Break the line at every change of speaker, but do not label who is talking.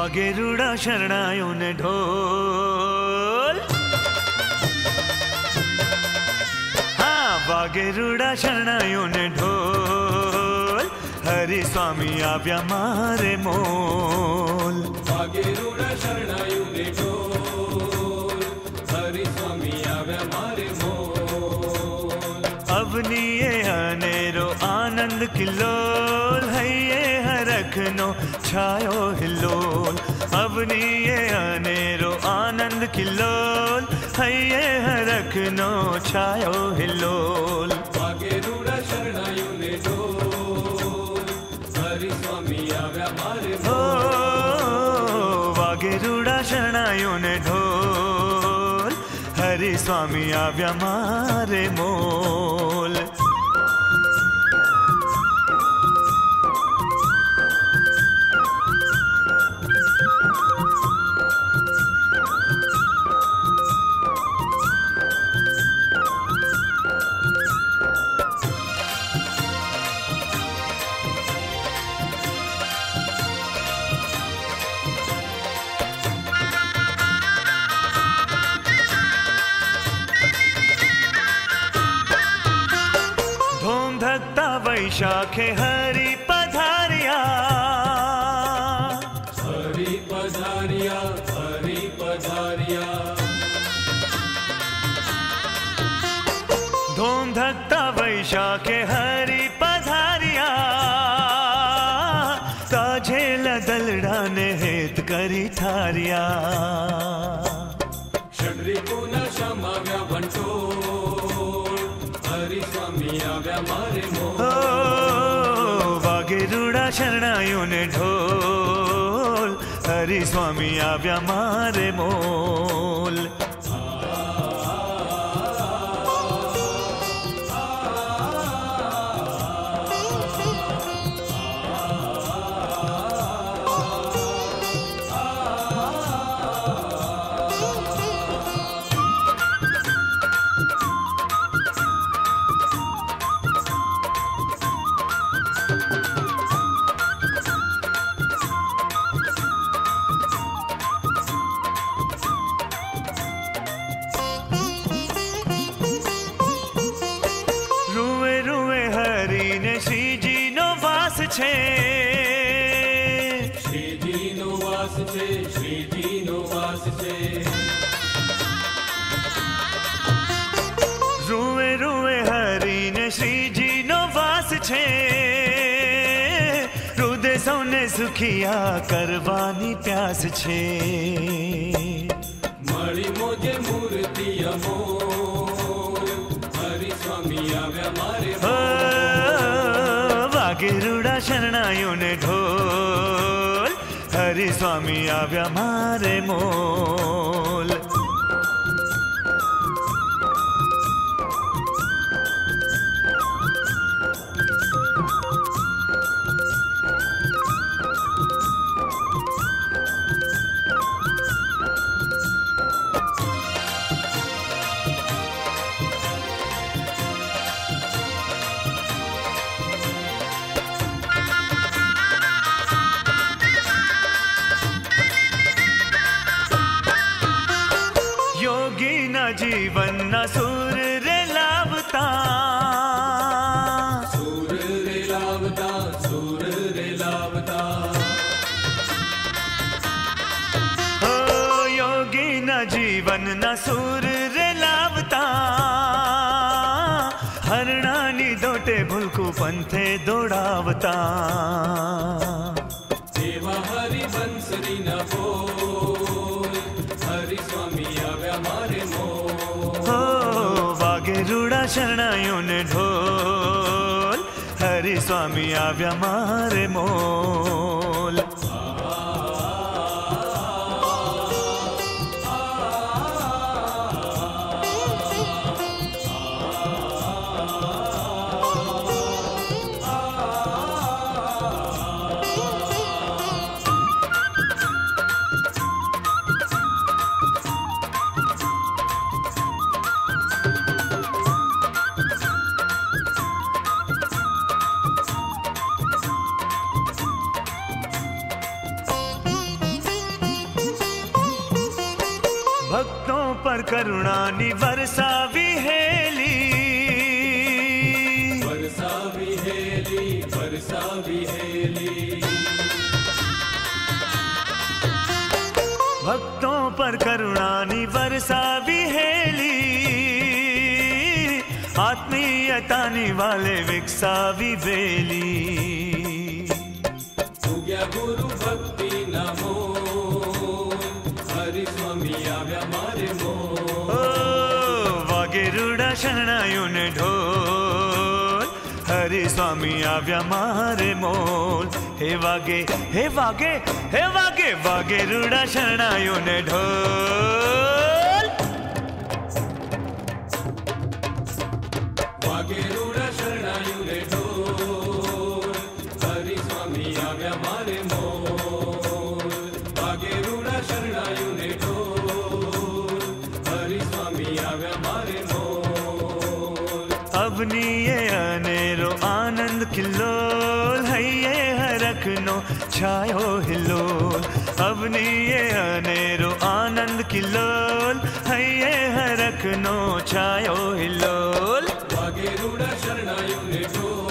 वागेरुड़ा शरणायुन ढोल, हाँ वागेरुड़ा शरणायुन ढोल, हरि स्वामी आव्या मारे मोल।
वागेरुड़ा शरणायुन ढोल, हरि स्वामी आव्या मारे मोल।
अवनिये अनेरो आनंद किल्लोल, हये हरखनो छायो हिल्लोल। अवनिये अनेरो आनंद किल्लोल, हये हरखनो छायो हिल्लोल।
वागेरुड़ा शरणायुन ढोल, हरि स्वामी आव्या मारे मोल।
वागेरुड़ा शरणायुन ढोल, हरि स्वामी आव्या मारे मोल। वैशाखे हरि पधारिया,
हरि पधारिया, हरि पधारिया।
धूम धकता वैशाखे हरि पधारिया, काझेल दलड़ा ने हेत करी थारिया।
षड्रिपुन क्षमाव्या बंटोल, हरि स्वामी आव्या मारे मोल।
वागेरुड़ा शरणायुन ढोल, हरि स्वामी आव्या मारे मोल।
श्रीजी नो वास छे, श्रीजी नो वास छे।
रुए रुए हरि ने श्रीजी नो वास छे, रुदे सौने सुखिया करवानी प्यास छे।
मणि मोजे मूर्ति अमोल, हरि स्वामी आव्या मारे मोल।
वागेरुड़ा शरणायुन ढोल, हरि स्वामी आव्या मारे मोल। जीवन न सूर रे लावता,
सूर रे लावता, सूर रे लावता।
हो योगी न जीवन न सूर रे लावता, हरणानी दोटे भुलकू पंथे दौड़ावता।
देवा हरि बंसरी न बोल, हरि स्वामी आव्या मारे मोल।
वागेरुड़ा शरणायुन ढोल, हरि स्वामी आव्या मारे मोल। भक्तों पर करुणानी वर्षावी हेली,
वर्षावी हेली, वर्षावी हेली।
भक्तों पर करुणानी वर्षावी हेली, आत्मीयतानी वाले विकसावी वेली।
उग्या गुरु भक्ती नमो, हरी स्वामी आव्या मारे मोल।
ओ वागे रूढा शरणायुन ढोल, हरी स्वामी आव्या मारे मोल। हे वागे हे वागे हे वागे, वागे रूढा शरणायुन ढोल।
वागे रूढा शरणायुन ढोल, हरी स्वामी आव्या मारे मोल। वागे रूढा शरणायुन ढोल, हरी स्वामी आव्या मारे मोल।
अवनीये अनेरो आनंद किल्लोल, हैये हरखनो छायो हिलोल। अवनीये अनेरो आनंद किल्लोल, हैये हरखनो छायो हिलोल।
वागे रूढा शरणायुन ढोल,